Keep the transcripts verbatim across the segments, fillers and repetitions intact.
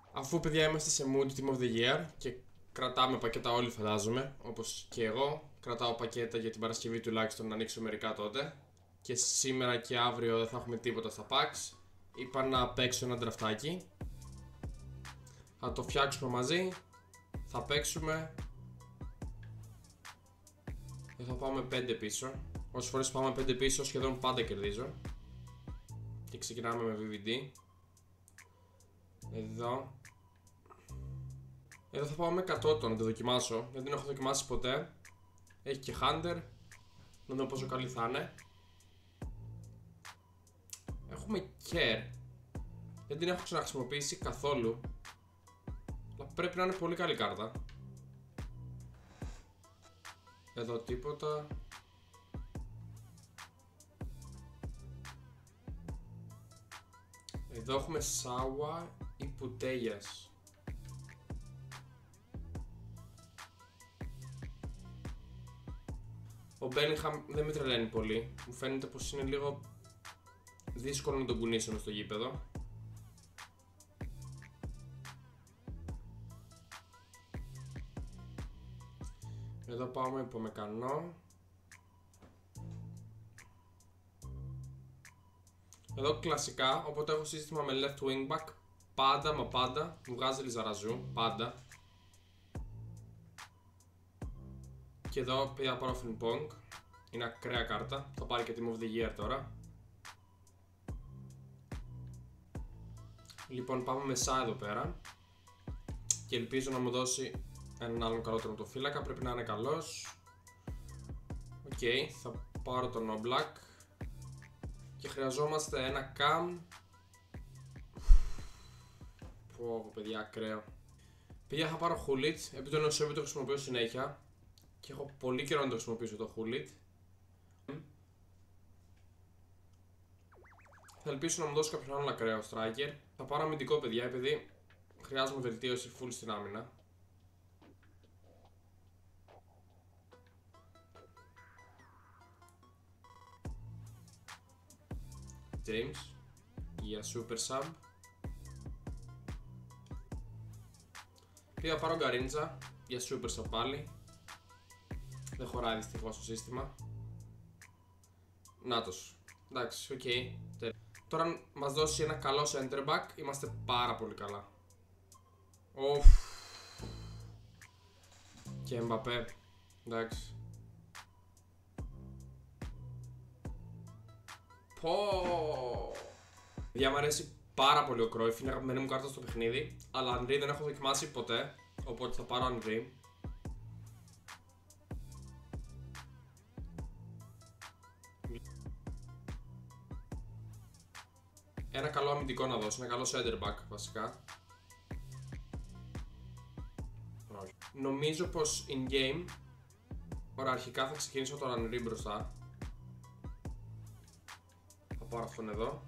Αφού παιδιά είμαστε σε mood Team of the Year και κρατάμε πακέτα όλοι φαντάζομαι, όπως και εγώ, κρατάω πακέτα για την Παρασκευή τουλάχιστον να ανοίξω μερικά τότε. Και σήμερα και αύριο δεν θα έχουμε τίποτα στα packs. Είπα να παίξω ένα ντραφτάκι. Θα το φτιάξουμε μαζί, θα παίξουμε και θα πάμε πέντε πίσω. Όσες φορές πάμε πέντε πίσω σχεδόν πάντα κερδίζω. Και ξεκινάμε με βι βι ντι. Εδώ Εδώ θα πάω με εκατό να το δοκιμάσω. Δεν την έχω δοκιμάσει ποτέ. Έχει και Hunter. Να δω πόσο καλή θα είναι. Έχουμε Care. Δεν την έχω ξαναχρησιμοποιήσει καθόλου. Αλλά πρέπει να είναι πολύ καλή κάρτα. Εδώ τίποτα. Εδώ έχουμε Σάουα ή Πουτέγιας. Ο Μπέλιγχαμ δεν με τρελαίνει πολύ. Μου φαίνεται πως είναι λίγο δύσκολο να τον κουνήσω μες στο γήπεδο. Εδώ πάμε υπομεκανό. Εδώ κλασικά, όποτε έχω σύστημα με left wing back, πάντα μα πάντα μου βγάζει Λιζαραζού, πάντα. Και εδώ πήγα πάρω Φρυμπόγκ. Είναι ακραία κάρτα, θα πάρει και Team of the Year τώρα. Λοιπόν, πάμε με Σα εδώ πέρα. Και ελπίζω να μου δώσει έναν άλλον καλό τερματοφύλακα, πρέπει να είναι καλός. Οκ, okay, θα πάρω τον Oblak. Και χρειαζόμαστε ένα Cam. Πω παιδιά, ακραίο. Παιδιά, θα πάρω Hullit, επειδή το Νοσόβι το χρησιμοποιώ συνέχεια. Και έχω πολύ καιρό να το χρησιμοποιήσω το Hullit. Θα ελπίσω να μου δώσει κάποιον άλλο ακραίο striker. Θα πάρω αμυντικό παιδιά, επειδή χρειάζομαι βελτίωση full στην άμυνα. James για super sub. Πήγα πάρω Γκαρίντζα για super sub πάλι. Δεν χωράει δυστυχώς το σύστημα. Νάτος. Εντάξει, οκ. Okay. Τώρα αν μας δώσει ένα καλό center back είμαστε πάρα πολύ καλά. Οφ. Και Εμπαπέ. Εντάξει. Πω. Παιδιά, μου αρέσει πάρα πολύ ο Κρόιφ, είναι αγαπημένη μου κάρτα στο παιχνίδι. Αλλά Ανρί δεν έχω δοκιμάσει ποτέ, οπότε θα πάρω Ανρί. Ένα καλό αμυντικό να δώσει, ένα καλό center back βασικά. Όχι. Νομίζω πως in game, ωραία, αρχικά θα ξεκινήσω τον Ανρί μπροστά. Θα πάρω αυτόν εδώ.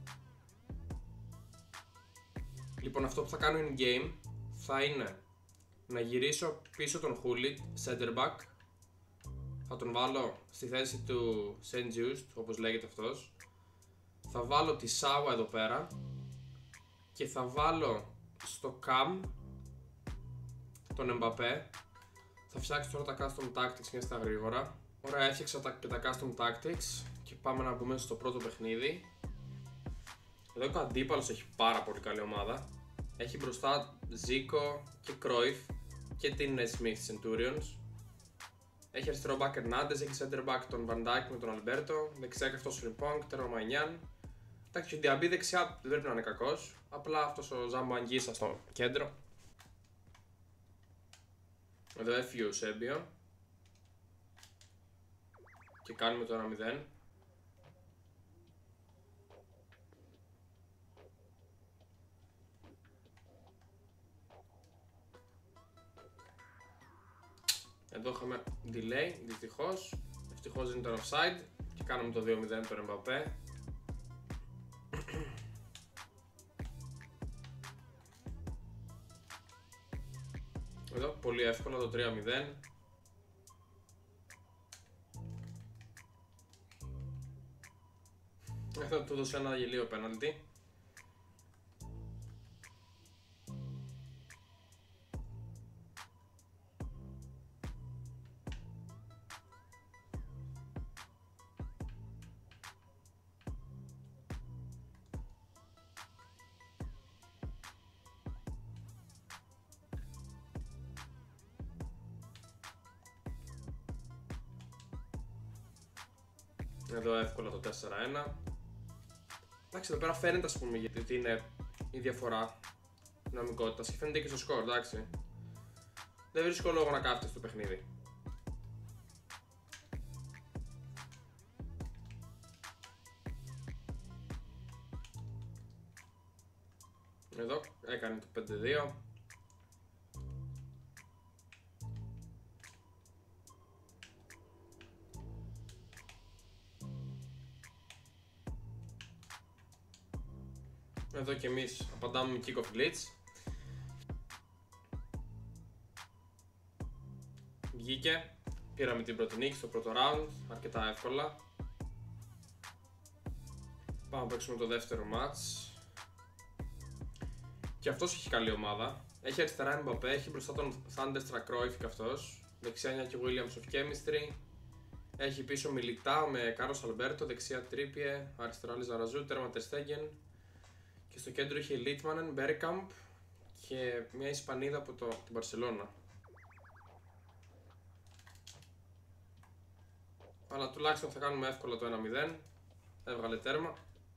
Λοιπόν, αυτό που θα κάνω in game θα είναι να γυρίσω πίσω τον Hullit, center back. Θα τον βάλω στη θέση του Saint Just, όπως λέγεται αυτός. Θα βάλω τη Σάουα εδώ πέρα. Και θα βάλω στο Cam τον Εμπαπέ. Θα φτιάξω τώρα τα custom tactics και στα γρήγορα. Ωραία, έφτιαξα τα, και τα custom tactics. Και πάμε να μπούμε στο πρώτο παιχνίδι. Εδώ και ο αντίπαλος έχει πάρα πολύ καλή ομάδα. Έχει μπροστά Zico και Cruyff και την Smith Centurions. Έχει αριστερό back Hernandez, έχει center back τον Van Dijk με τον Alberto. Δεξιά και αυτός ο Frimpong, τέρμα Μανιάν. Εντάξει, ο Diaby δεξιά δεν πρέπει να είναι κακός. Απλά αυτός ο Ζάμπο Αγγίσα στο κέντρο. Εδώ έφυγε ο Σέμπιο. Και κάνουμε το ένα μηδέν. Εδώ είχαμε delay, δυστυχώς. Ευτυχώς δεν ήταν offside. Και κάνουμε το δύο μηδέν τον Εμπαπέ. Εδώ πολύ εύκολα το τρία μηδέν. Θα του δώσω ένα γελίο πέναλτι. Εδώ εύκολα το τέσσερα ένα. Εντάξει, εδώ πέρα φαίνεται, ας πούμε, γιατί είναι η διαφορά δυναμικότητας και φαίνεται και στο σκορ, εντάξει. Δεν βρίσκω λόγο να κάθεται στο παιχνίδι. Εδώ έκανε το πέντε δύο. Εδώ και εμείς απαντάμε με kick off glitch. Βγήκε, πήραμε την πρώτη νίκη στο πρώτο round, αρκετά εύκολα. Πάμε να παίξουμε το δεύτερο match. Και αυτός έχει καλή ομάδα. Έχει αριστερά Mbappé, έχει μπροστά τον Thunderstruck Cruyff και αυτός. Δεξιά Νιάκη Williams of Chemistry. Έχει πίσω Militao με Carlos Alberto, δεξιά Trippier, αριστερά Lizarazu, τέρμα Ter Stegen. Και στο κέντρο είχε Litmanen, Bergkamp και μια Ισπανίδα από το, την Barcelona. Αλλά τουλάχιστον θα κάνουμε εύκολα το ένα μηδέν. Έβγαλε τέρμα.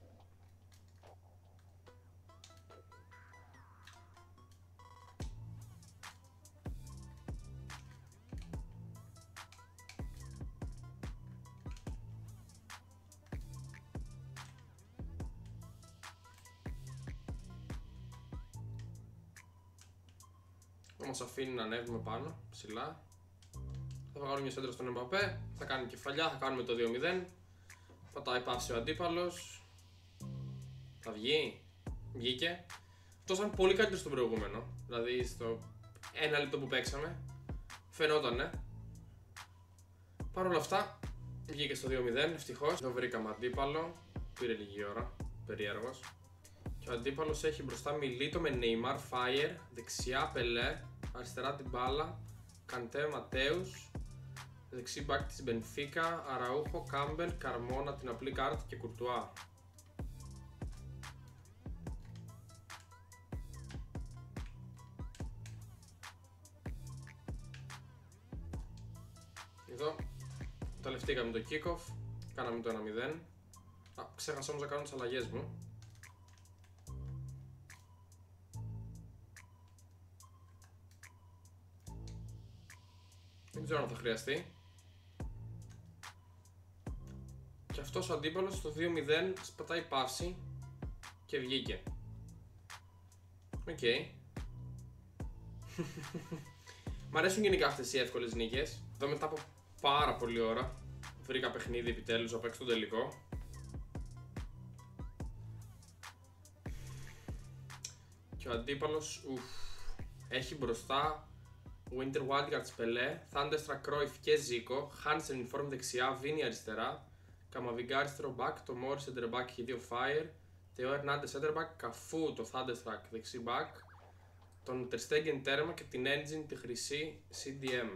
Μας αφήνει να ανέβουμε πάνω, ψηλά. Θα βγάλουμε μια σέντρα στον Mbappé, θα κάνει κεφαλιά, θα κάνουμε το δύο μηδέν. Πατάει πάση ο αντίπαλος. Θα βγει, βγήκε. Αυτός ήταν πολύ καλύτερο στον προηγούμενο. Δηλαδή στο ένα λεπτό που παίξαμε φαινότανε. Παρ' όλα αυτά βγήκε στο δύο μηδέν, ευτυχώς. Εδώ βρήκαμε αντίπαλο, πήρε λίγη ώρα, περίεργος. Και ο αντίπαλος έχει μπροστά Μιλίτο με Neymar, Fire, δεξιά Πελέ, αριστερά την μπάλα, Καντέ, Ματέους, δεξί μπακ της Μπενφίκα, Αραούχο, Κάμπελ, Καρμόνα, την απλή κάρτα και Κουρτουά. Εδώ ταλευτήκαμε το kick-off, κάναμε το ένα μηδέν. Α, ξέχασα όμως να κάνω τις αλλαγές μου. Δεν ξέρω αν θα χρειαστεί. Και αυτός ο αντίπαλος στο δύο μηδέν σπατάει πάση και βγήκε. Οκ. Okay. Μ' αρέσουν γενικά αυτές οι εύκολες νίκες. Εδώ μετά από πάρα πολλή ώρα βρήκα παιχνίδι επιτέλους να παίξω το τελικό. Και ο αντίπαλος ουφ, έχει μπροστά Winter Wildcards Pelé, Thunderstruck Cruyff και Zico, Hansen in form δεξιά, Vini αριστερά, Camavinga αριστερό back, το Morris center back και δύο Fire, Theo Hernandez center back, Cafu το Thunderstruck δεξί back, τον Ter Stegen τέρμα και την Engine τη χρυσή σι ντι εμ.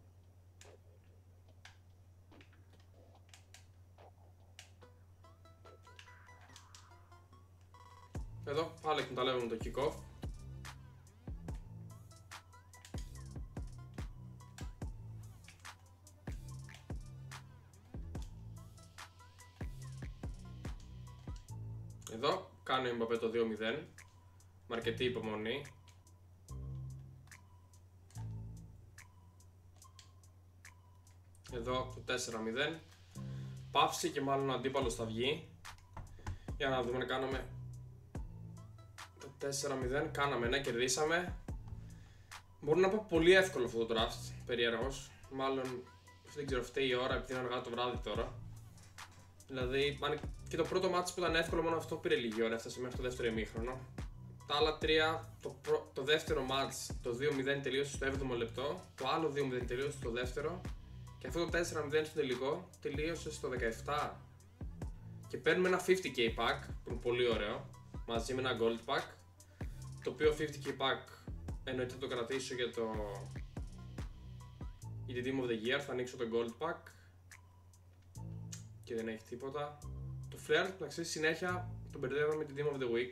Εδώ πάλι εκμεταλλεύουμε το kick-off. Εδώ κάνει ο Mbappé το δύο μηδέν με αρκετή υπομονή. Εδώ το τέσσερα μηδέν. Παύση και μάλλον ο αντίπαλος θα βγει. Για να δούμε να κάνουμε το τέσσερα μηδέν. Κάναμε, ναι, κερδίσαμε. Μπορώ να πω πολύ εύκολο αυτό το draft, περίεργος. Μάλλον δεν ξέρω, φταίει η ώρα επειδή είναι αργά το βράδυ τώρα. Δηλαδή, και το πρώτο μάτι που ήταν εύκολο, μόνο αυτό πήρε λίγη ώρα, έφτασε μέχρι το δεύτερο ημίχρονο. Τα άλλα τρία, το, προ... το δεύτερο μάτς, το δύο μηδέν τελείωσε στο έβδομο λεπτό, το άλλο δύο μηδέν τελείωσε στο δεύτερο και αυτό το τέσσερα μηδέν στο τελικό τελείωσε στο δεκαεπτά. Και παίρνουμε ένα πενήντα κέι pack που είναι πολύ ωραίο, μαζί με ένα gold pack, το οποίο πενήντα κέι pack εννοείται θα το κρατήσω για το για την Team of the Year, θα ανοίξω το gold pack και δεν έχει τίποτα. Το Flair, να ξέρεις, συνέχεια τον μπερδεύω με την Team of the Week.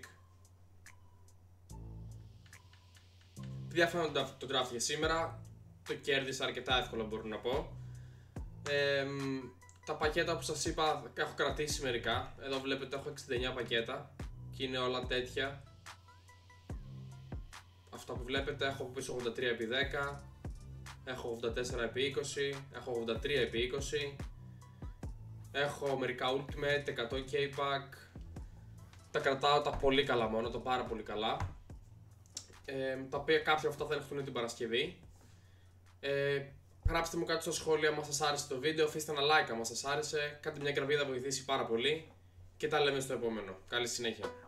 Επειδή αυτό είναι το draft για σήμερα, το κέρδισα αρκετά εύκολα μπορώ να πω. Ε, Τα πακέτα που σας είπα έχω κρατήσει μερικά. Εδώ βλέπετε έχω εξήντα εννιά πακέτα και είναι όλα τέτοια. Αυτά που βλέπετε έχω πίσω ογδόντα τρία επί δέκα, έχω ογδόντα τέσσερα επί είκοσι, έχω ογδόντα τρία επί είκοσι, έχω μερικά Ultimate, εκατό K-Pack. Τα κρατάω τα πολύ καλά μόνο, το πάρα πολύ καλά. Ε, τα οποία κάποια αυτά θα έρθουν την Παρασκευή. Ε, γράψτε μου κάτι στο σχόλιο αν σας άρεσε το βίντεο, αφήστε ένα like αν σας άρεσε, κάντε μια εγγραφή, θα βοηθήσει πάρα πολύ και τα λέμε στο επόμενο. Καλή συνέχεια.